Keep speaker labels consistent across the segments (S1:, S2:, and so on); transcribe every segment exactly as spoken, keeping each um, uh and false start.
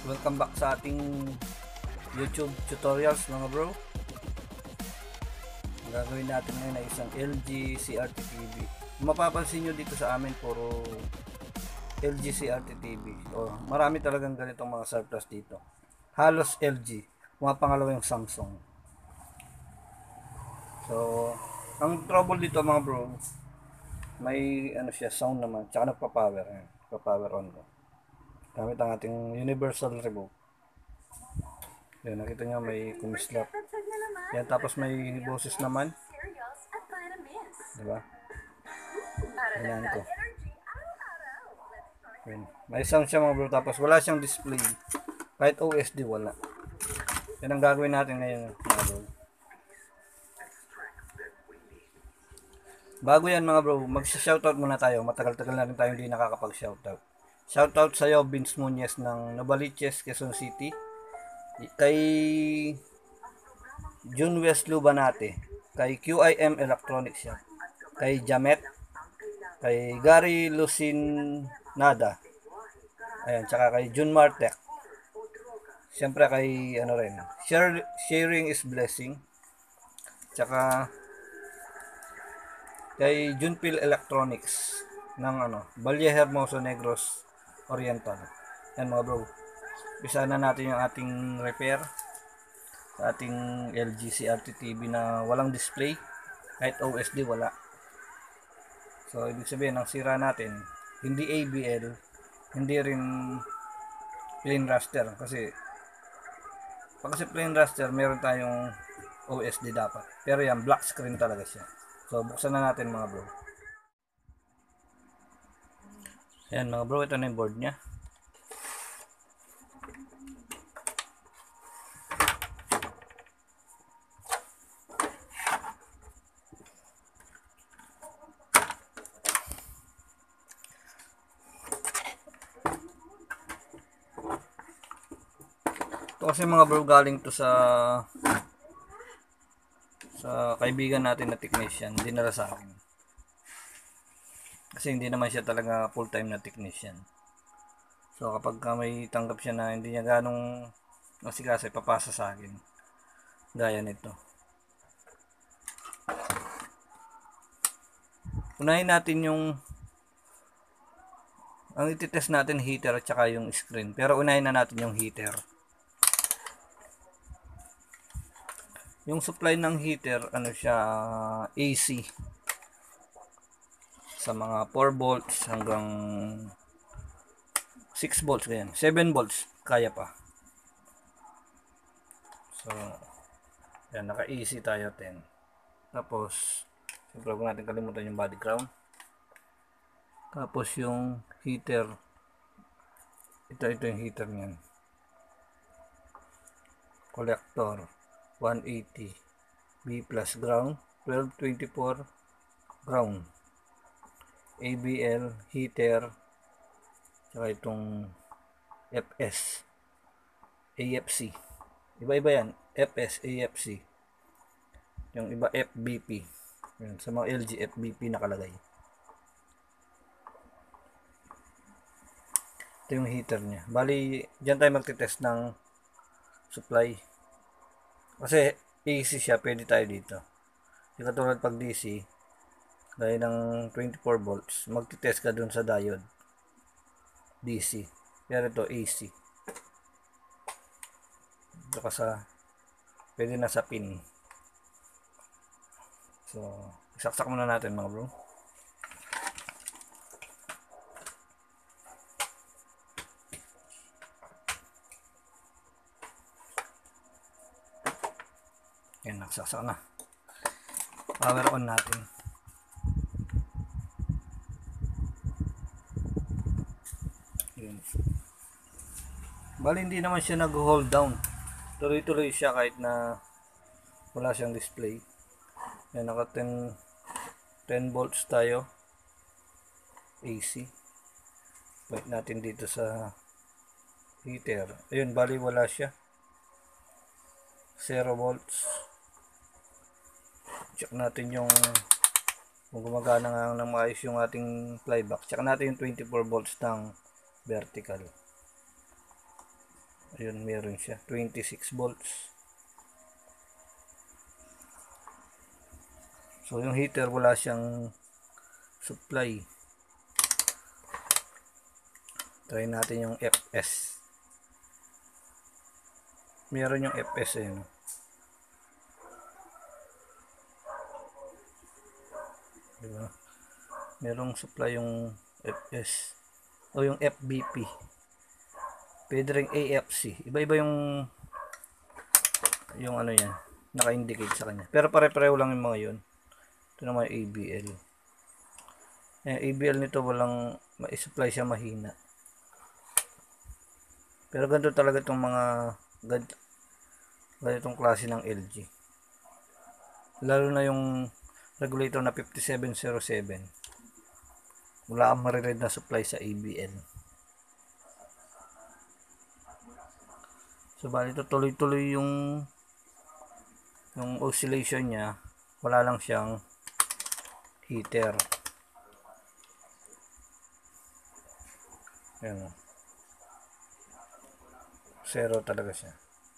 S1: Welcome back sa ating YouTube tutorials mga bro. Ang gagawin natin ngayon ay isang L G C R T T V. Mapapansin nyo dito sa amin puro L G C R T T V. O, marami talagang ganitong mga surplus dito. Halos L G. Mga pangalawa yung Samsung. So, ang trouble dito mga bro, may ano siya, sound naman, tsaka nagpa-power. Nagpa-power on ko. Gamit ang ating universal remote. Yan, nakita nyo may kumislap. Yan, tapos may boses naman. Diba? Yan ko. Yan. May sound siya mga bro, tapos wala siyang display. Kahit O S D wala. Yan ang gagawin natin ngayon mga bro. Bago yan mga bro, mag-shoutout muna tayo. Matagal-tagal na rin tayo hindi nakakapag-shoutout. Shoutout sa iyo, Vince Muñez ng Novaliches, Quezon City. Kay June West Lubanate. Kay Q I M Electronics Shop. Kay Jamet. Kay Gary Lucinada. Ayan, tsaka kay June Martek. Siyempre kay ano rin. Share, sharing is blessing. Tsaka kay Junpil Electronics ng ano, Valle Hermoso Negros Oriental. Yan mga bro. Bisa na natin yung ating repair sa ating L G C R T T V na walang display. Kahit O S D wala. So ibig sabihin ang sira natin hindi A B L, hindi rin plain raster kasi pag kasi plain raster meron tayong O S D dapat. Pero yan black screen talaga siya. So buksan na natin mga bro. Ayan mga bro, ito na yung board nya. Ito kasi mga bro galing to sa sa kaibigan natin na technician, dinala sa akin. Kasi hindi naman siya talaga full time na technician. So kapag may tanggap siya na hindi niya ganong nasikasa, ipapasa sa akin. Gaya nito. Unahin natin yung ang ititest natin heater at saka yung screen. Pero unahin na natin yung heater. Yung supply ng heater, ano siya, A C. Sa mga four volts hanggang six volts ganyan. seven volts kaya pa. So, yan, naka-A C tayo ten. Tapos, siyempre huwag natin kalimutan yung body ground. Tapos yung heater. Ito, ito yung heater niyan. Collector. one eighty B plus ground, twelve twenty-four ground, A B L heater, saka itong F S, A F C, iba-iba yan, F S, A F C, yung iba F B P, yan, sa mga L G F B P nakalagay. Ito yung heater nya. Bali, dyan tayo magtitest ng supply. Kasi A C siya, pwede tayo dito. Hindi katulad pag D C, gaya ng twenty-four volts, magtitest ka dun sa diode. D C. Pero ito A C. Ito ka sa, pwede na sa pin. So, isaksak muna natin mga bro. Yan, nagsaksak na. Power on natin. Yan. Bali, hindi naman siya nag-hold down. Tuloy-tuloy siya kahit na wala siyang display. Yan, naka ten volts tayo. A C. Wait natin dito sa heater. Ayun, bali wala siya. zero volts. Check natin yung kung gumagana nga ng maayos yung ating flyback. Check natin yung twenty-four volts ng vertical. Ayun, meron siya. twenty-six volts. So, yung heater, wala siyang supply. Try natin yung F S. Meron yung F S eh. No? Diba? Merong supply yung F S. O yung F B P. Pwede rin A F C. Iba-iba yung yung ano yan. Naka-indicate sa kanya. Pero pare-pareho lang yung mga yun. Ito naman yung A B L. Yung A B L nito walang ma-supply siya mahina. Pero ganito talaga itong mga ganitong klase ng L G. Lalo na yung regulator na fifty-seven oh seven. Wala kang mariread na supply sa A B L. So bali ito tuloy-tuloy yung yung oscillation niya. Wala lang siyang heater. Ayan o. Zero talaga siya.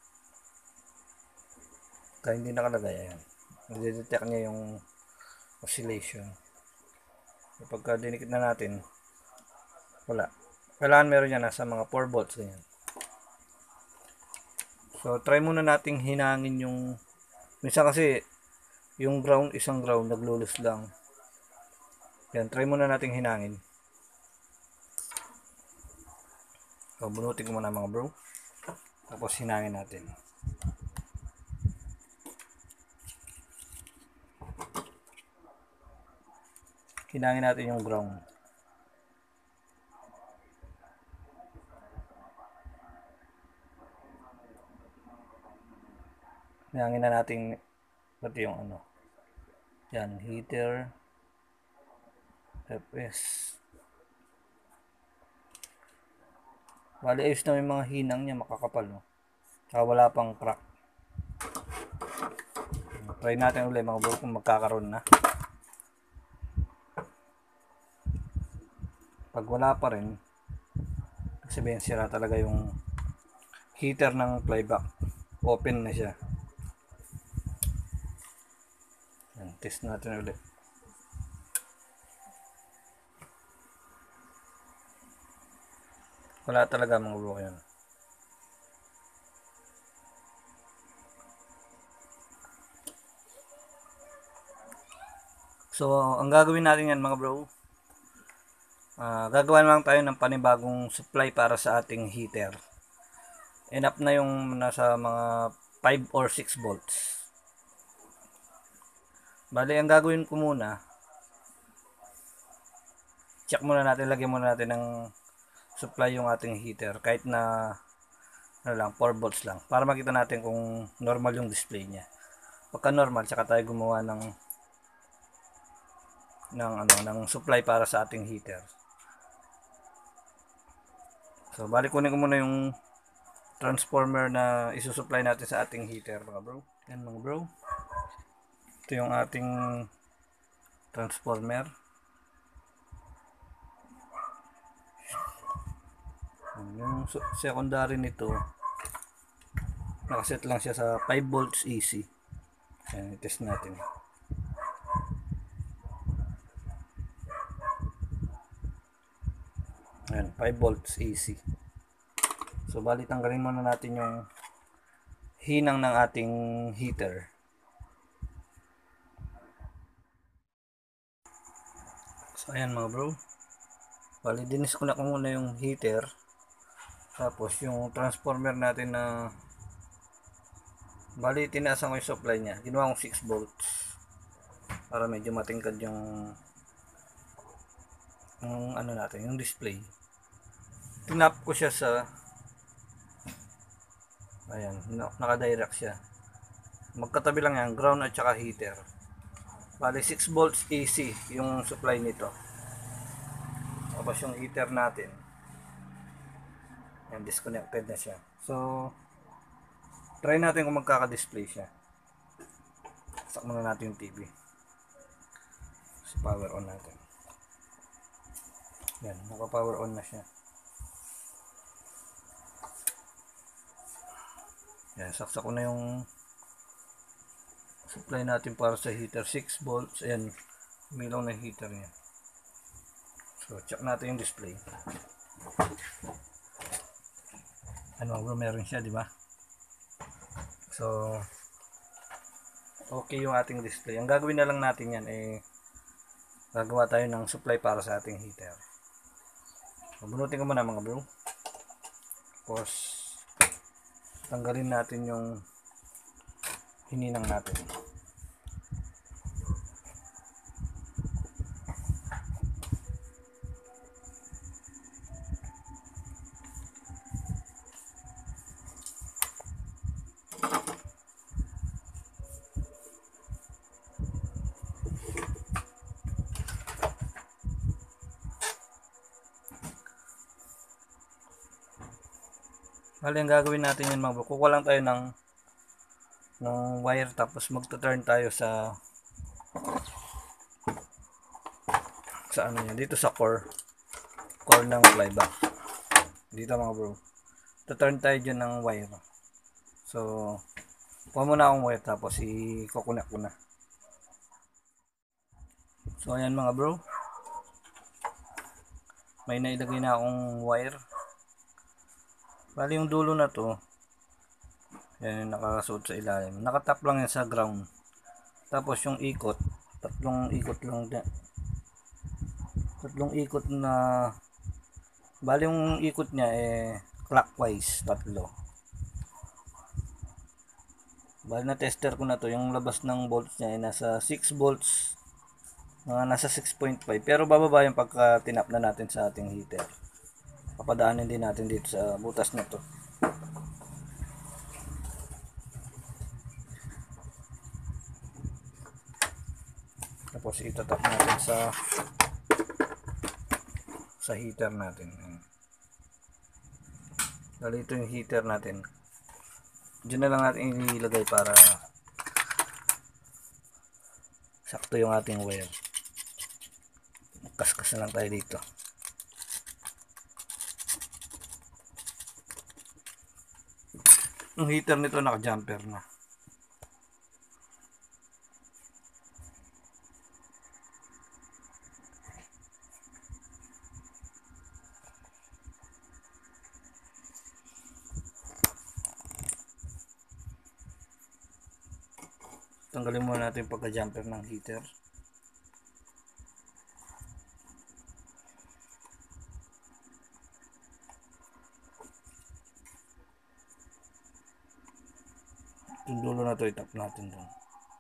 S1: Kaya hindi nakalagay. Ayan. Nade-detect niya yung oscillation. So, pagka dinikit na natin, wala. Kailangan meron niya nasa mga four volts. Ganyan. So, try muna nating hinangin yung minsan kasi yung ground, isang ground, naglulus lang. Yan, try muna nating hinangin. So, bunutin ko muna mga bro. Tapos hinangin natin. Hinangin natin yung ground. Hinangin na natin pati yung ano. Yan, heater. F S. Bali, ayos na yung mga hinang niya, makakapal. No? Saka wala pang crack. Try natin ulit mga bro kung magkakaroon na. Pag wala pa rin, sabihin sira talaga yung heater ng flyback. Open na siya. Yan, test natin ulit. Wala talaga mga bro yan. So, ang gagawin natin yan mga bro, uh, gagawa lang tayo ng panibagong supply para sa ating heater. Enough na yung nasa mga five or six volts. Bali, ang gagawin ko muna, check muna natin, lagyan muna natin ng supply yung ating heater. Kahit na ano lang, four volts lang. Para makita natin kung normal yung display niya. Pagka normal, tsaka tayo gumawa ng ng ano ng supply para sa ating heater. So bali kunin ko muna yung transformer na isusupply natin sa ating heater mga bro. Yan mga bro. Ito yung ating transformer. Yung secondary nito nakaset lang siya sa five volts A C. Yan, test natin. Ayan, five volts A C. So, bali tanggalin muna natin yung hinang ng ating heater. So, ayan mga bro. Bali, dinisconnect ko muna yung heater. Tapos, yung transformer natin na bali, tinaasan ko yung supply niya. Ginawa kong six volts. Para medyo matingkad yung yung ano natin, yung display. Tinap ko siya sa ayan, naka-direct siya. Magkatabi lang yan, ground at saka heater. Bali six volts A C yung supply nito. Tapos yung heater natin, yan, disconnected na siya. So, try natin kung magkaka-display siya. Sak muna natin yung T V. So, power on natin. Yan, naka-power on na siya. Ayan, saksak ko na yung supply natin para sa heater. six volts. Ayan, umilaw na heater niya. So, check natin yung display. Ano bro, meron siya, di ba? So, okay yung ating display. Ang gagawin na lang natin yan, eh, gagawa tayo ng supply para sa ating heater. So, bunutin ko muna mga bro. Tapos, tanggalin natin yung hininang natin. Bali, ang gagawin natin yan mga bro, kukuha lang tayo ng ng wire, tapos magta-turn tayo sa sa ano yan, dito sa core core ng flyback dito mga bro. Ta-turn tayo dyan ng wire. So, kuha muna akong wire, tapos i-kukunak ko na. So, ayan mga bro, may nailagay na akong wire. Bali, yung dulo na to, yan, nakasuot sa ilalim. Nakatap lang yan sa ground. Tapos yung ikot, tatlong ikot lang din. Tatlong ikot na, bali yung ikot niya eh clockwise, tatlo. Bali na tester ko na to, yung labas ng volts niya ay nasa six volts, mga nasa six point five. Pero bababa yung pagka tinap na natin sa ating heater. Papadaanin din natin dito sa butas na to. Tapos itatap natin sa sa heater natin. Dali, ito yung heater natin. Diyan na lang natin ilagay para sakto yung ating wire. Kaskas na lang tayo dito. Yung heater nito naka-jumper na. Tanggalin muna natin yung pagka-jumper ng heater. Yung dulo na to, itap natin doon.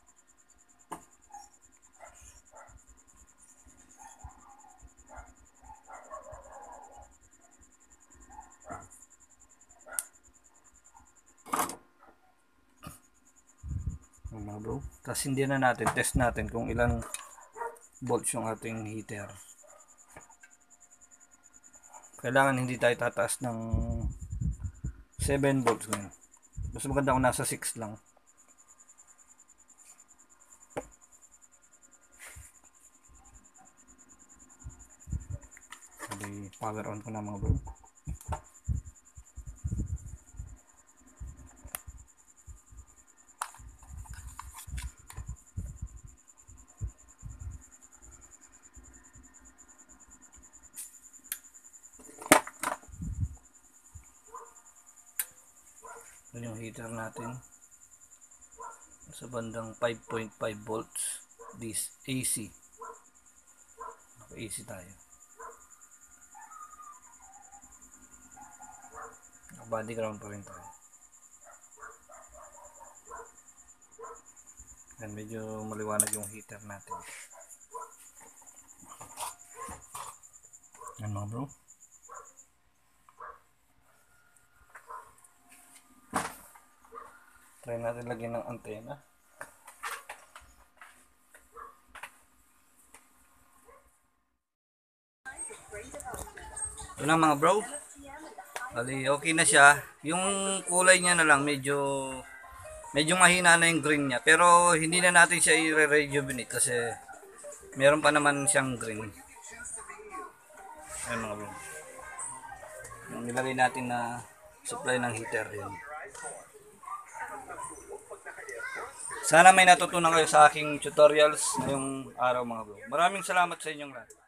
S1: Mga bro, tapos hindi na natin, test natin kung ilang volts yung ating heater. Kailangan hindi tayo tataas ng seven volts ngayon. Mas maganda kung nasa six lang. Jadi power on ko na mga bro. Yan yung heater natin sa bandang five point five volts. This A C. A C tayo. Body ground pa rin tayo. Yan, medyo maliwanag yung heater natin. Yan mga bro. Try natin lagyan ng antena. Ito na mga bro. Bali, okay na siya. Yung kulay niya na lang medyo medyo mahina na yung green niya. Pero hindi na natin siya i-rejuvenate kasi meron pa naman siyang green. Ayan mga bro. Yung nilagay natin na supply ng heater yun. Sana may natutunan kayo sa aking tutorials ngayong araw mga bro. Maraming salamat sa inyong lahat.